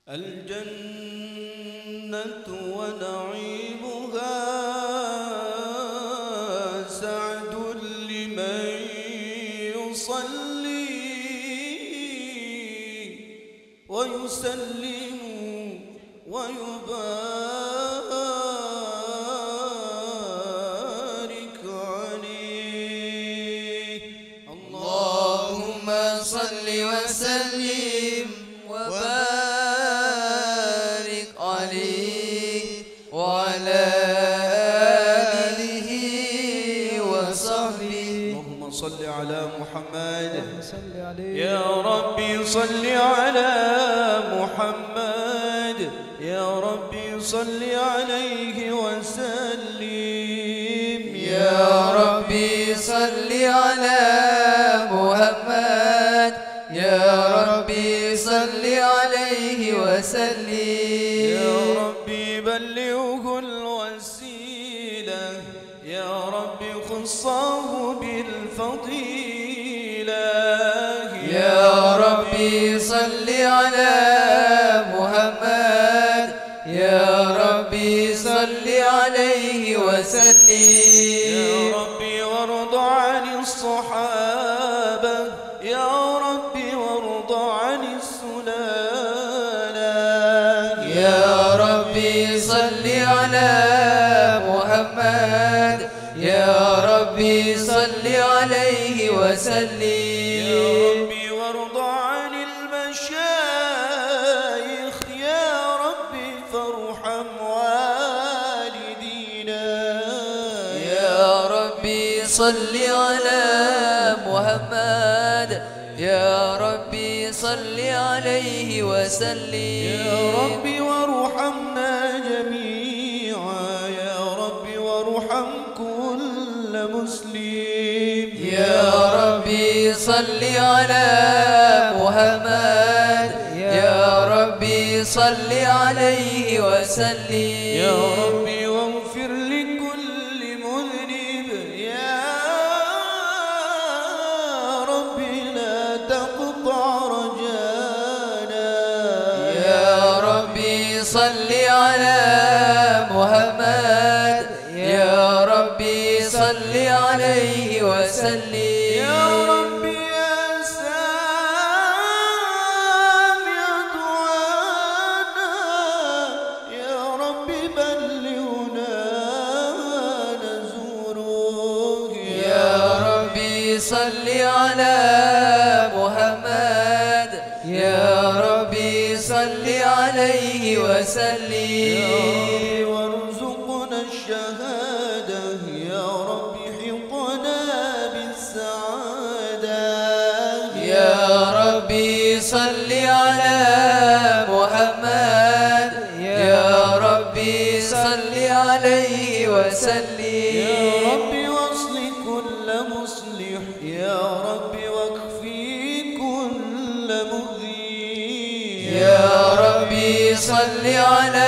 الجنة ونعيمها سعد لمن يصلي ويسلم ويبارك عليه. اللهم صل وسلم وبارك عليه وعلى آله وصحبه. اللهم صل على محمد يا ربي صل على محمد يا ربي صل عليه وسلم يا ربي صل على محمد يا ربي صل عليه وسلم. يا ربي بلغه الوسيلة يا ربي خصه بالفضيلة. يا ربي صل على محمد يا ربي صل عليه وسلم. يا ربي وارض عن الصحابة يا ربي وارض عن السلالة. يا ربي صل على محمد يا ربي صل عليه وسلم. يا ربي وارض عن المشايخ يا ربي فارحم والدينا. يا ربي صل على محمد يا ربي صل عليه وسلم. يا ربي وارحمنا جميعا يا ربي وارحم كل مسلم. يا ربي صل على محمد يا ربي صل عليه وسلم. يا ربي واغفر لكل مذنب يا ربي لا تقطع رجانا. يا ربي صل على محمد يا ربي صل عليه وسلم. يا ربي يا سامع دعانا يا ربي بلغنا نزوره. يا ربي صل على محمد يا ربي صل عليه وسلم. وارزقنا الشهادة يا رب حقنا بالسعادة. يا ربي صل على محمد يا ربي صل عليه وسلم. يا ربي واصل كل مصلح يا ربي واكفي كل مؤذي. يا ربي صل على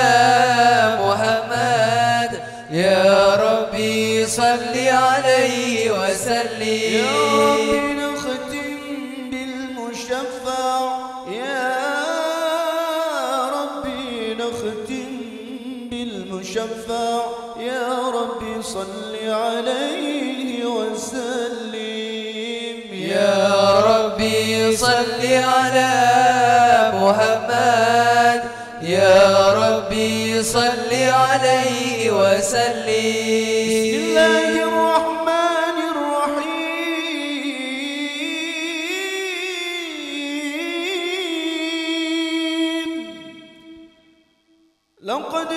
محمد يا ربي صل عليه وسلم. يا ربي نختم بالمشفع يا ربي نختم بالمشفع يا ربي صل عليه وسلم. يا ربي صل على محمد يا ربي صل عليه وسلم. بسم الله الرحمن الرحيم. لقد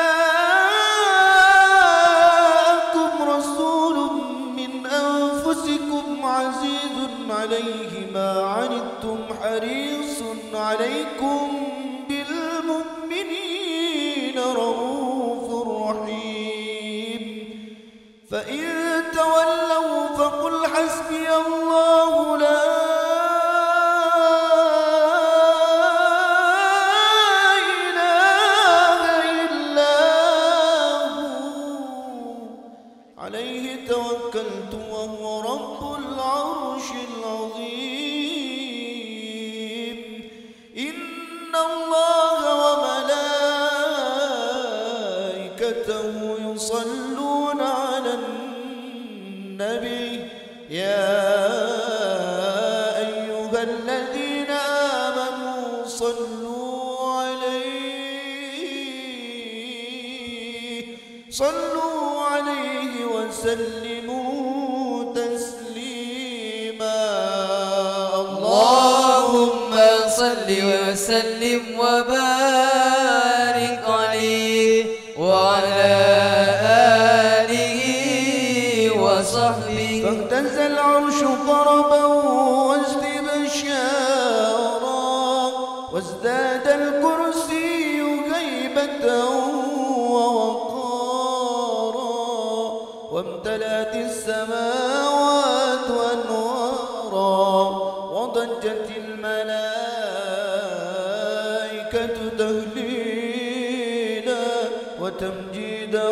جاءكم رسول من أنفسكم عزيز عليه ما عنتم حريص عليكم بالمؤمنين رؤوف رحيم. فإن تولوا فقل حسبي الله لا إله إلا هو عليه توكلت وهو رب العرش العظيم. إن الله صلوا عليه وسلموا تسليما. اللهم صل وسلم وبارك عليه وعلى آله وصحبه. فاهتز العرش طربا واستبشارا وازداد الكرسي هيبة ووقارا وامتلأت السماوات أنوارا وضجت الملائكة تهليلا وتمجيدا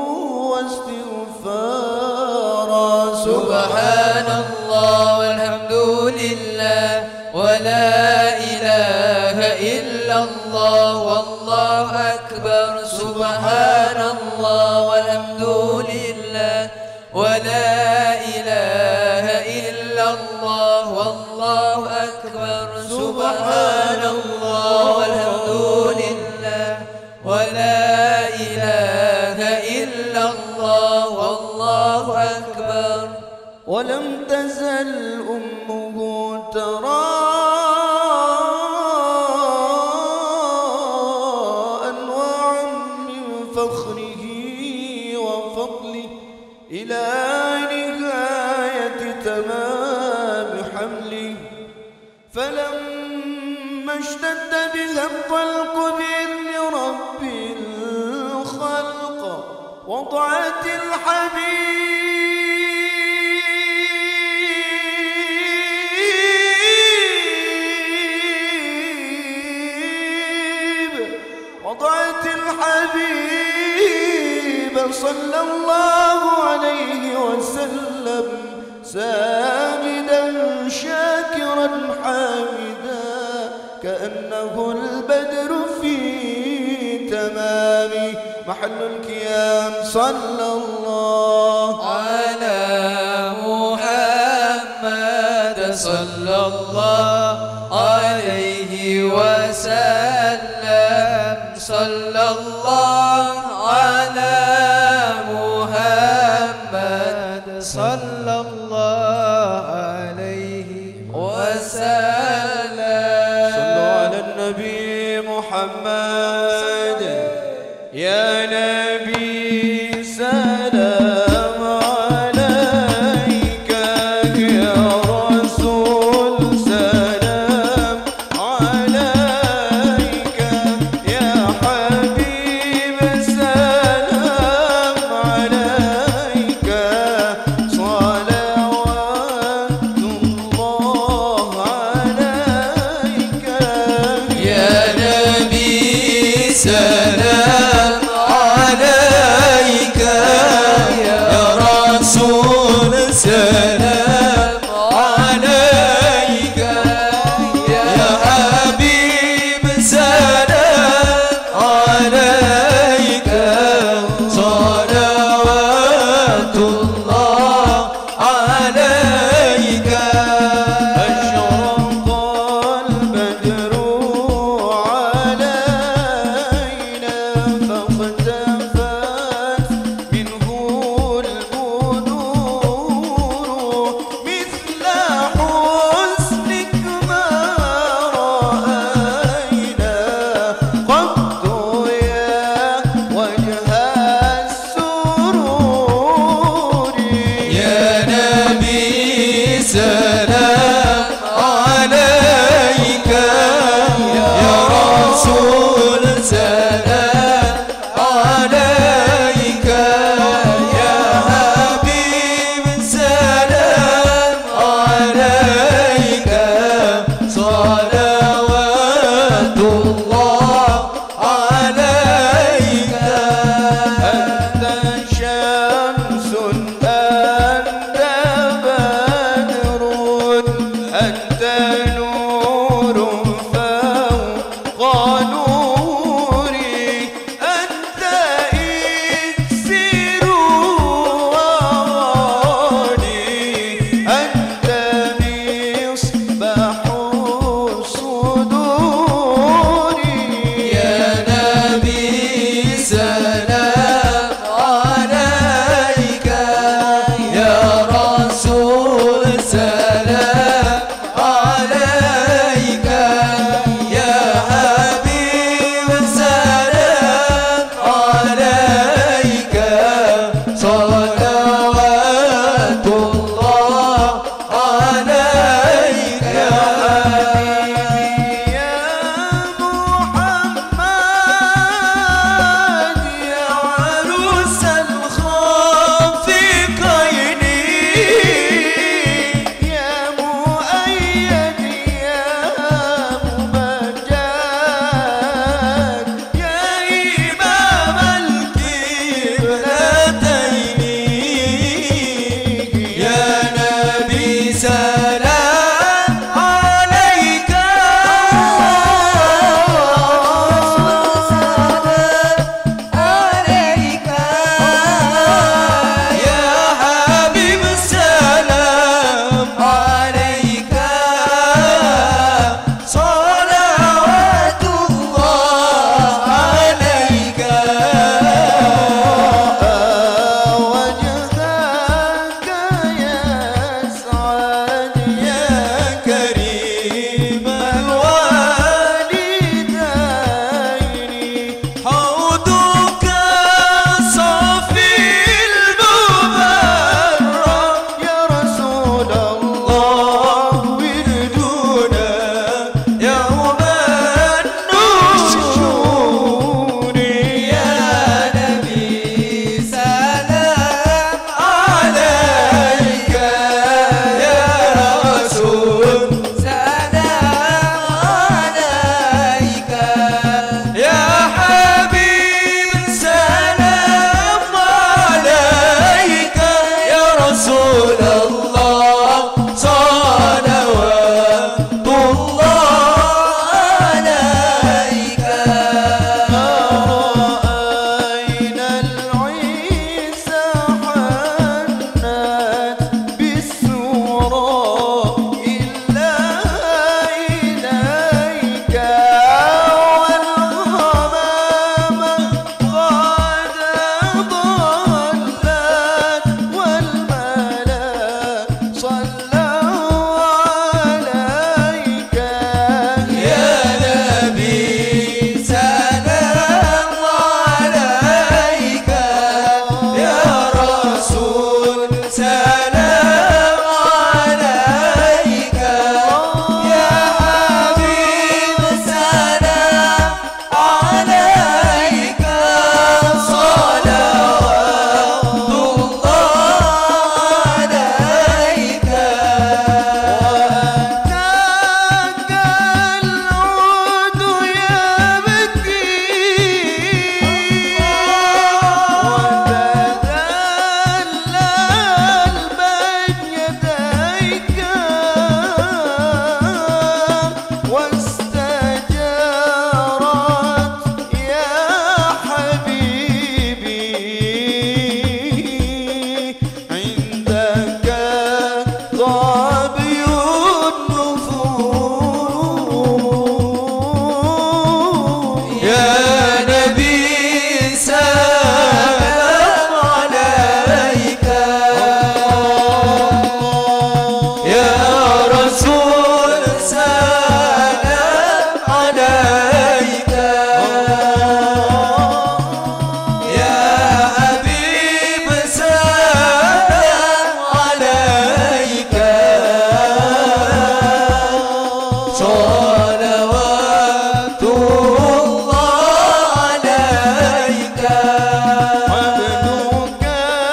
واستغفارا. سبحان الله والحمد لله ولا إله إلا الله والله أكبر. سبحان الله والحمد لله ولا إله إلا الله والله أكبر. سبحان الله والحمد لله ولا إله إلا الله والله أكبر. ولم تزل أمه ترى أنواعا من فخره وفضله إلى نهاية تمام حمله. فلما اشتد بها الطلق بإذن رب الخلق وضعت الحبيب صلى الله عليه وسلم ساجدا شاكرا حامدا كأنه البدر في تمامه. محل القيام صلى الله على محمد صلى الله عليه وسلم. صلى الله على محمد صلى الله عليه وسلم. صلوا على النبي محمد. يا نبي سلام عليك يا رسول سلام عليك يا حبيب سلام عليك صلوات الله عليك. يا نبي سلام عليك يا رسول سلام عليك يا حبيب سلام عليك صلوات الله عليك. أشرق البدر عليك يا حبيب سلام عليك صلوات الله عليك عبدك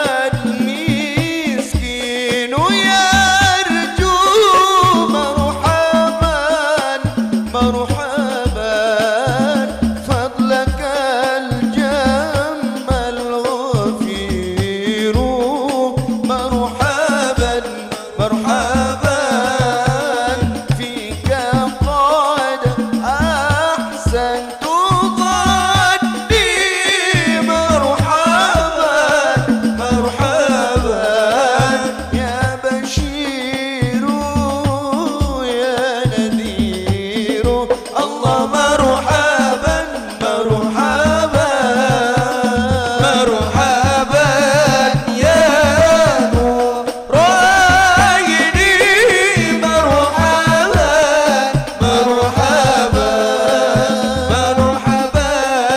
المسكين يرجو مرحبا مرحبا فضلك الجم الغفير مرحبا مرحبا فيك قد أحسنت ظني مرحبا مرحبا يا بشير يا نذير الله مرحبا مرحبا مرحبا يا نور عيني مرحبا مرحبا مرحبا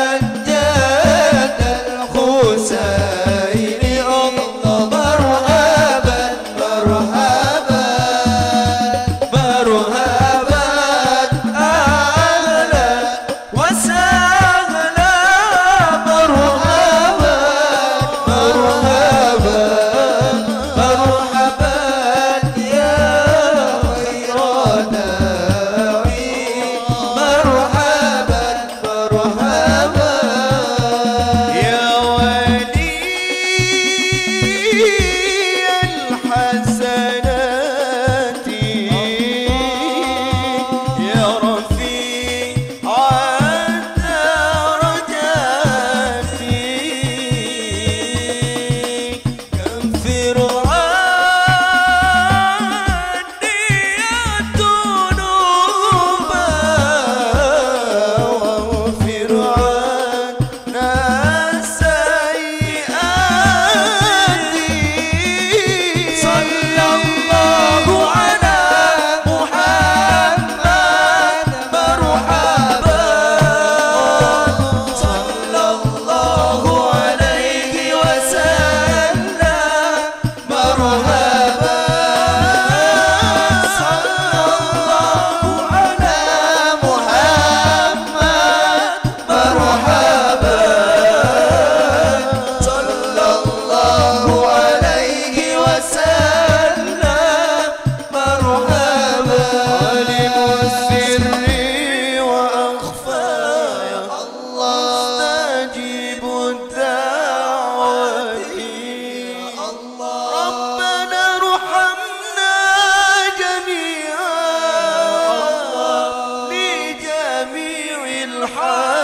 جاد الحسين الله مرحبا مرحبا مرحبا أهلا وسهلا مرحبا مرحبا مرحبا يا خير داعي مرحبا مرحبا يا ولي الحسنات يا رفيع الدرجات كفر عني الذنوب واغفر عنا السيئات صلى الله على محمد مرحبا صلى الله عليه وسلم مرحبا صلى الله على محمد مرحبا صلى الله عليه وسلم مرحبا عالم السر وأخفى يا الله مستجيب الدعوات ربنا ارحمنا جميعا لجميع الحال